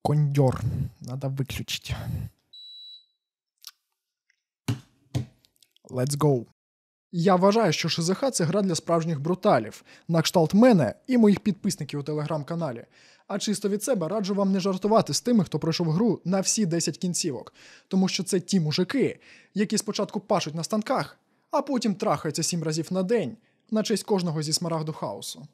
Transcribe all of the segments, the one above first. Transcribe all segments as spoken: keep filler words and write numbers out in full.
кондер. Надо выключить. Let's go. Я вважаю, що ШЗХ – це гра для справжніх бруталів, на кшталт мене і моїх підписників у телеграм-каналі. А чисто від себе раджу вам не жартувати з тими, хто пройшов гру на всі десять кінцівок, тому що це ті мужики, які спочатку пашуть на станках, а потім трахаються сім разів на день на честь кожного зі смарагду хаосу.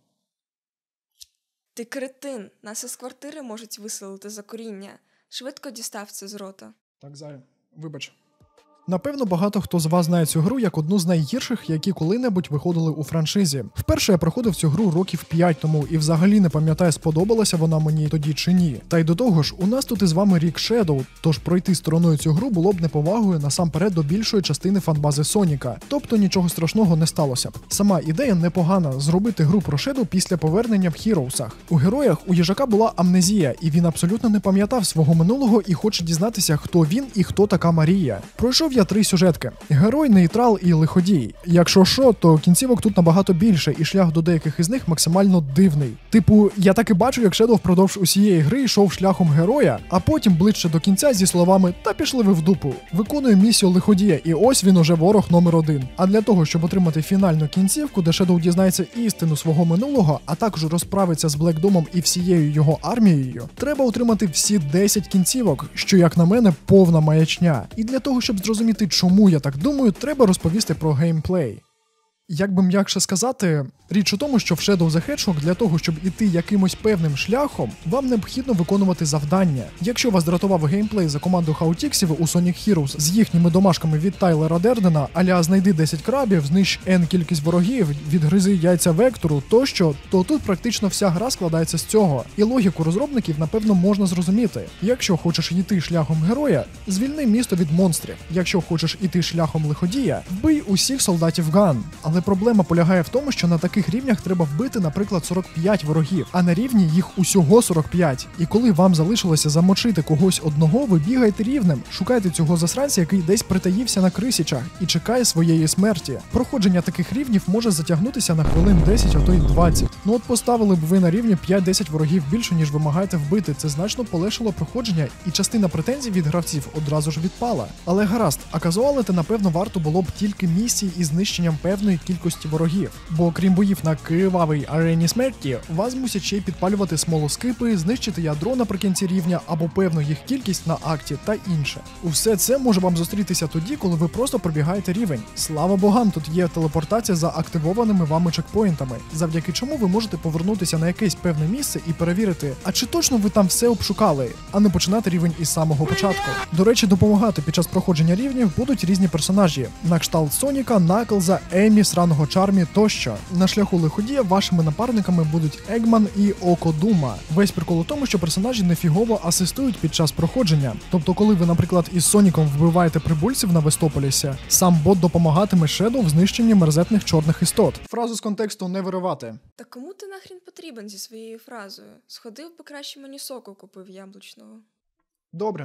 Ти кретин, нас із квартири можуть виселити за коріння. Швидко дістав це з рота. Так, Зая, вибач. Напевно, багато хто з вас знає цю гру як одну з найгірших, які коли-небудь виходили у франшизі. Вперше я проходив цю гру років п'ять тому і взагалі не пам'ятаю, сподобалася вона мені тоді чи ні. Та й до того ж, у нас тут із вами рік Shadow, тож пройти стороною цю гру було б неповагою насамперед до більшої частини фанбази Соніка. Тобто нічого страшного не сталося б. Сама ідея непогана – зробити гру про Shadow після повернення в Heroes'ах. У героях у їжака була амнезія, і він абсолютно не пам'ятав свого минулого і хоче дізнатися, хто він і хто така Марія. Пройшов я три сюжетки. Герой, нейтрал і лиходій. Якщо що, то кінцівок тут набагато більше, і шлях до деяких із них максимально дивний. Типу, я так і бачу, як Shadow впродовж усієї гри йшов шляхом героя, а потім ближче до кінця зі словами «Та пішли ви в дупу». Виконує місію лиходія, і ось він уже ворог номер один. А для того, щоб отримати фінальну кінцівку, де Shadow дізнається істину свого минулого, а також розправиться з Блекдомом і всією його армією, треба отримати всі десять кінцівок, що, як на мене, повна маячня. І для того, щоб зрозуміти, чому я так думаю, треба розповісти про геймплей. Як би м'якше сказати, річ у тому, що в Shadow the Hedgehog для того, щоб іти якимось певним шляхом, вам необхідно виконувати завдання. Якщо вас дратував геймплей за команду хаутіксів у Sonic Heroes з їхніми домашками від Тайлера Дердена, аля знайди десять крабів, знищ N кількість ворогів, відгризи яйця вектору тощо, то тут практично вся гра складається з цього. І логіку розробників, напевно, можна зрозуміти. Якщо хочеш йти шляхом героя, звільни місто від монстрів. Якщо хочеш йти шляхом лиходія, вбий усіх солдатів Ган. Але проблема полягає в тому, що на таких рівнях треба вбити, наприклад, сорок п'ять ворогів, а на рівні їх усього сорок п'ять. І коли вам залишилося замочити когось одного, ви бігаєте рівнем, шукаєте цього засранця, який десь притаївся на крисічах і чекає своєї смерті. Проходження таких рівнів може затягнутися на хвилин десять, а то й двадцять. Ну от поставили б ви на рівні п'ять-десять ворогів більше, ніж вимагаєте вбити, це значно полегшило проходження, і частина претензій від гравців одразу ж відпала. Але гаразд, а казуалити, напевно, варто було б тільки місії із знищенням певної кількості ворогів. Бо крім боїв на кривавій арені смерті, вас мусять ще й підпалювати смолоскипи, знищити ядро наприкінці рівня або певну їх кількість на акті та інше. Усе це може вам зустрітися тоді, коли ви просто пробігаєте рівень. Слава богам, тут є телепортація за активованими вами чекпоінтами, завдяки чому ви можете повернутися на якесь певне місце і перевірити, а чи точно ви там все обшукали, а не починати рівень із самого початку. До речі, допомагати під час проходження рівнів будуть різні персонажі, на кшталт Соніка, Наклза, Емі, Сраного Чармі тощо. На шляху лиходія вашими напарниками будуть Егман і Око Дума. Весь прикол у тому, що персонажі нефігово асистують під час проходження. Тобто, коли ви, наприклад, із Соніком вбиваєте прибульців на Вестополісі, сам бот допомагатиме Shadow в знищенні мерзетних чорних істот. Фразу з контексту не виривати. Та кому ти нахрін потрібен зі своєю фразою? Сходив би краще мені соку купив яблучного. Добре.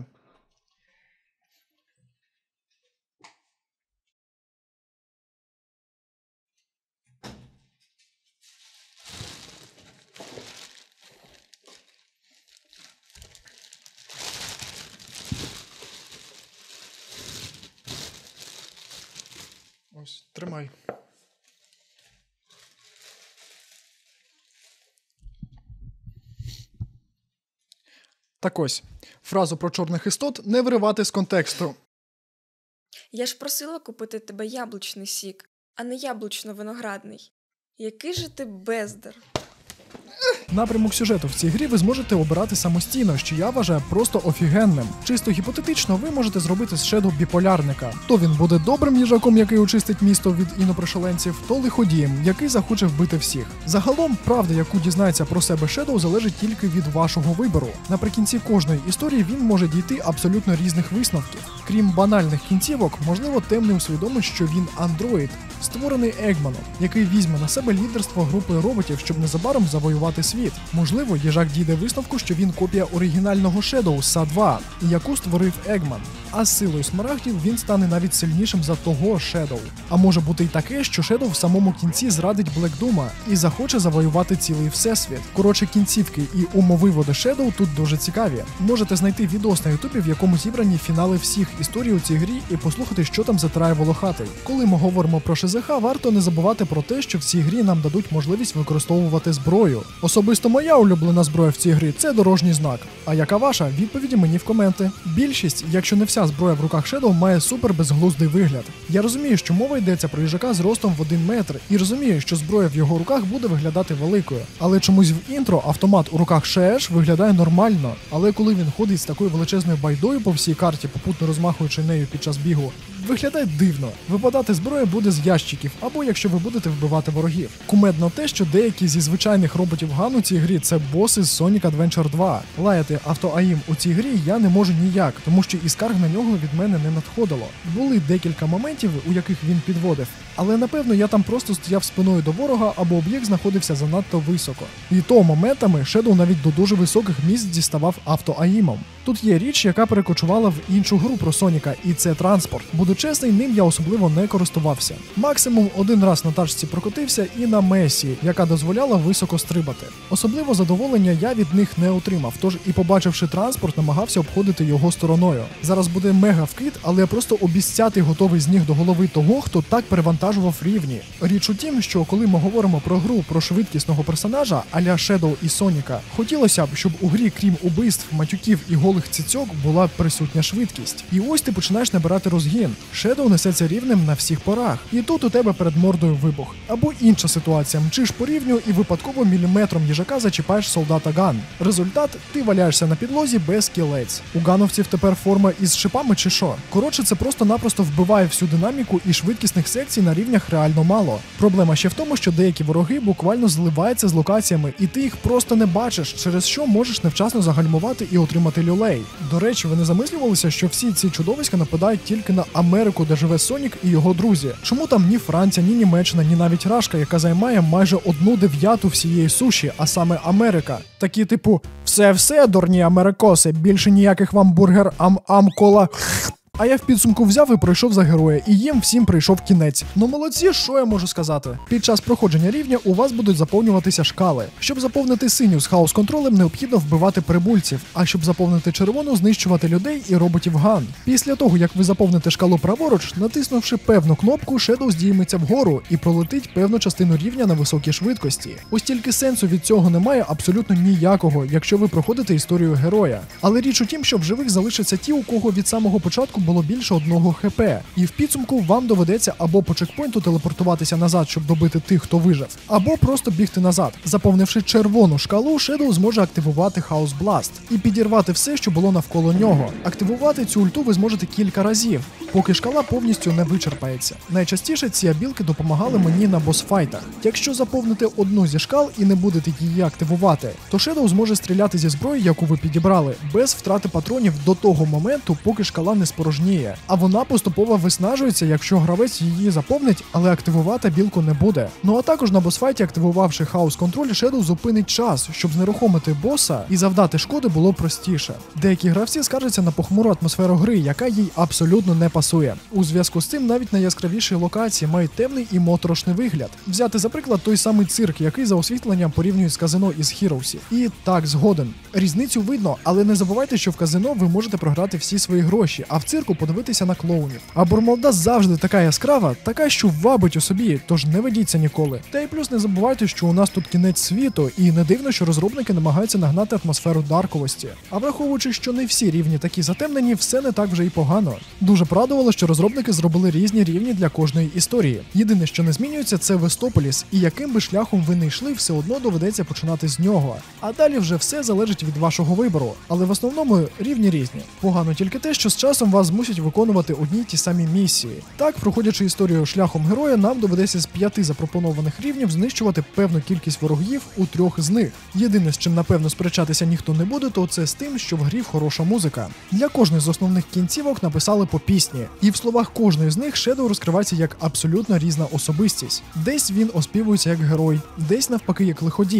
Ось, тримай. Так ось, фразу про чорних істот не виривати з контексту. Я ж просила купити тебе яблучний сік, а не яблучно-виноградний. Який же ти бездар. Напрямок сюжету в цій грі ви зможете обирати самостійно, що я вважаю просто офігенним. Чисто гіпотетично ви можете зробити з Shadow біполярника. То він буде добрим їжаком, який очистить місто від інопришеленців, то лиходієм, який захоче вбити всіх. Загалом, правда, яку дізнається про себе Shadow, залежить тільки від вашого вибору. Наприкінці кожної історії він може дійти абсолютно різних висновків. Крім банальних кінцівок, можливо, темний усвідомить, що він андроїд, створений Егманом, який візьме на себе лідерство групи роботів, щоб незабаром завоювати світ. Можливо, їжак дійде висновку, що він копія оригінального Shadow Са два, яку створив Егман. а з силою смарагдів він стане навіть сильнішим за того Shadow. А може бути й таке, що Shadow в самому кінці зрадить Black Doom'а і захоче завоювати цілий всесвіт. Коротше, кінцівки і умовиводи Shadow тут дуже цікаві. Можете знайти відос на ютубі, в якому зібрані фінали всіх історій у цій грі і послухати, що там затирає волохатий. Коли ми говоримо про ШЗХ, варто не забувати про те, що в цій грі нам дадуть можливість використовувати зброю. Особисто моя улюблена зброя в цій грі – це дорожній знак. А яка ваша? Відповіді мені в коменти. Більшість, якщо не вся зброя в руках Shadow, має супер безглуздий вигляд. Я розумію, що мова йдеться про їжака з ростом в один метр, і розумію, що зброя в його руках буде виглядати великою. Але чомусь в інтро автомат у руках Шееш виглядає нормально. Але коли він ходить з такою величезною байдою по всій карті, попутно розмахуючи нею під час бігу, виглядає дивно. Випадати зброя буде з ящиків, або якщо ви будете вбивати ворогів. Кумедно те, що деякі зі звичайних роботів Ган у цій грі – це боси з Sonic Adventure два. Лаяти автоаїм у цій грі я не можу ніяк, тому що і скарг на нього від мене не надходило. Були декілька моментів, у яких він підводив, але напевно я там просто стояв спиною до ворога, або об'єкт знаходився занадто високо. І то моментами Shadow навіть до дуже високих місць діставав автоаїмом. Тут є річ, яка перекочувала в іншу гру про Соніка, і це транспорт. Буду чесний, ним я особливо не користувався. Максимум один раз на тачці прокотився і на Месі, яка дозволяла високо стрибати. Особливо задоволення я від них не отримав, тож і побачивши транспорт, намагався обходити його стороною. Зараз буде мега вкид, але я просто обіцяти готовий з ніг до голови того, хто так перевантажував рівні. Річ у тім, що коли ми говоримо про гру про швидкісного персонажа а-ля Shadow і Соніка, хотілося б, щоб у грі, крім убивств, матюків і голих цицьок, була присутня швидкість. І ось ти починаєш набирати розгін. Shadow несеться рівнем на всіх порах. І тут у тебе перед мордою вибух. Або інша ситуація. Мчиш по рівню і випадково міліметром їжака зачіпаєш солдата Ган. Результат – ти валяєшся на підлозі без кілець. У гановців тепер форма із шипами чи що? Коротше, це просто-напросто вбиває всю динаміку і швидкісних секцій на рівнях реально мало. Проблема ще в тому, що деякі вороги буквально зливаються з локаціями, і ти їх просто не бачиш, через що можеш невчасно загальмувати і отримати люлей. До речі, ви не замислювалися, що всі ці чудовиська нападають тільки на Америку, де живе Сонік і його друзі? Чому там ні Франція, ні Німеччина, ні навіть Рашка, яка займає майже одну дев'яту всієї суші, а саме Америка? Такі типу «все-все, дурні америкоси, більше ніяких вам бургер ам-ам-кола». А я в підсумку взяв і пройшов за героя, і їм всім прийшов кінець. Ну молодці, що я можу сказати? Під час проходження рівня у вас будуть заповнюватися шкали. Щоб заповнити синю з хаос-контролем, необхідно вбивати прибульців, а щоб заповнити червону, знищувати людей і роботів Ган. Після того, як ви заповните шкалу праворуч, натиснувши певну кнопку, Shadow здійметься вгору і пролетить певну частину рівня на високій швидкості. Ось тільки сенсу від цього немає абсолютно ніякого, якщо ви проходите історію героя. Але річ у тім, що в живих залишаться ті, у кого від самого початку було більше одного хп, і в підсумку вам доведеться або по чекпоінту телепортуватися назад, щоб добити тих, хто вижив, або просто бігти назад. Заповнивши червону шкалу, Shadow зможе активувати Хаос Бласт і підірвати все, що було навколо нього. Активувати цю ульту ви зможете кілька разів, поки шкала повністю не вичерпається. Найчастіше ці абілки допомагали мені на босфайтах. Якщо заповнити одну зі шкал і не будете її активувати, то Shadow зможе стріляти зі зброї, яку ви підібрали, без втрати патронів до того моменту, поки шкала не спорожніє. А вона поступово виснажується, якщо гравець її заповнить, але активувати білку не буде. Ну а також на босфайті, активувавши хаос-контроль, Shadow зупинить час, щоб знерухомити боса і завдати шкоди було простіше. Деякі гравці скаржаться на похмуру атмосферу гри, яка їй абсолютно не пасує. У зв'язку з цим навіть найяскравіші локації мають темний і моторошний вигляд. Взяти за приклад той самий цирк, який за освітленням порівнюють з казино із Heroes'ів. І так, згоден. Різницю видно, але не забувайте, що в казино ви можете програти всі свої гроші, а в цирку подивитися на клоунів. А Бурмалда завжди така яскрава, така, що вабить у собі, тож не ведіться ніколи. Та й плюс не забувайте, що у нас тут кінець світу, і не дивно, що розробники намагаються нагнати атмосферу дарковості. А враховуючи, що не всі рівні такі затемнені, все не так вже й погано. Дуже порадувало, що розробники зробили різні рівні для кожної історії. Єдине, що не змінюється, це Вестополіс, і яким би шляхом ви не йшли, все одно доведеться починати з нього. А далі вже все залежить від вашого вибору. Але в основному рівні різні. Погано тільки те, що з часом вас змусять виконувати одні й ті самі місії. Так, проходячи історію шляхом героя, нам доведеться з п'яти запропонованих рівнів знищувати певну кількість ворогів у трьох з них. Єдине, з чим напевно сперечатися ніхто не буде, то це з тим, що в грі хороша музика. Для кожної з основних кінцівок написали по пісні, і в словах кожної з них Shadow розкривається як абсолютно різна особистість. Десь він оспівується як герой, десь навпаки як лиходій.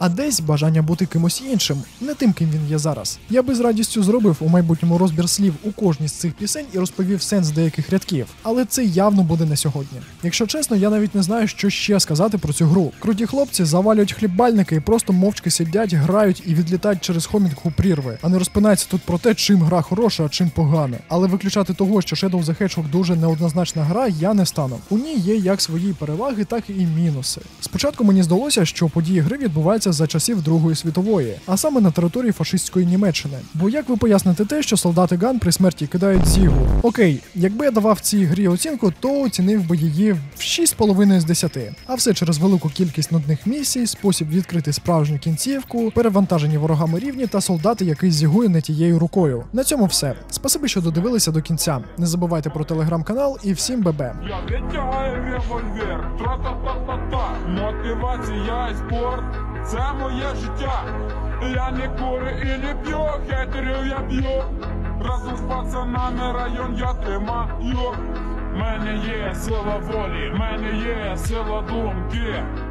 а десь бажання бути кимось іншим, не тим, ким він є зараз. Я би з радістю зробив у майбутньому розбір слів у кожній з цих пісень і розповів сенс деяких рядків, але це явно буде не сьогодні. Якщо чесно, я навіть не знаю, що ще сказати про цю гру. Круті хлопці завалюють хлібальники і просто мовчки сидять, грають і відлітають через хомінг у прірви, а не розпинаються тут про те, чим гра хороша, а чим погана. Але виключати того, що Shadow the Hedgehog дуже неоднозначна гра, я не стану. У ній є як свої переваги, так і мінуси. Спочатку мені здалося, що події гри відбуваються за часів Другої світової, а саме на території фашистської Німеччини. Бо як ви поясните те, що солдати Ган при смерті кидають зігу? Окей, якби я давав цій грі оцінку, то оцінив би її в шість з половиною з десяти. А все через велику кількість нудних місій, спосіб відкрити справжню кінцівку, перевантажені ворогами рівні та солдати, який зігує не тією рукою. На цьому все. Спасибі, що додивилися до кінця. Не забувайте про телеграм-канал і всім бебе. Я витягаю револьвер, тра-та-та-та-та. Мотивація і спорт – це моє життя. Я не курю і не п'ю, хейтерів я б'ю. Разом з пацанами район я тримаю. Мене є сила волі, мене є сила думки.